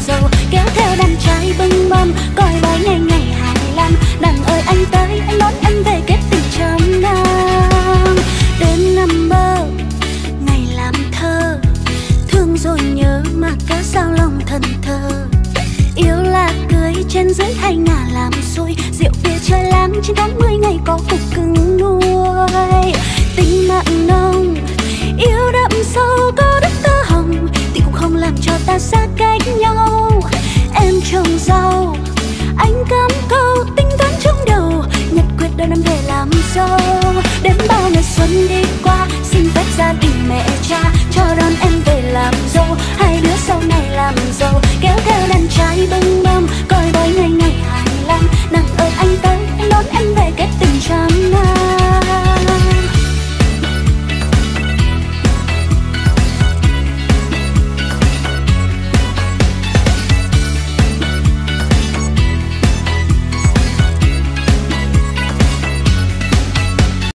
dâu, kéo theo đàn trai bưng mâm coi bói ngày ngày 25. Đàn ơi anh tới, anh đón em về kết tình trăm năm. Đêm nằm mơ ngày làm thơ, thương rồi nhớ mà cớ sao lòng thần thơ. Yêu là cưới trên dưới hay ngả làm xui, rượu bia chơi láng trên tháng 10 ngày có cục cưng nuôi. Tình mặn nồng yêu đậm sâu có đất tơ hồng, thì cũng không làm cho ta xa cách nhau. Em trồng rau anh cắm câu, tính toán trong đầu, nhật quyết đơn em về làm dâu. Đến bao ngày xuân đi qua, xin phép gia đình mẹ cha cho đón em về làm dâu. Hai đứa sau này làm giàu, kéo theo đàn trai bưng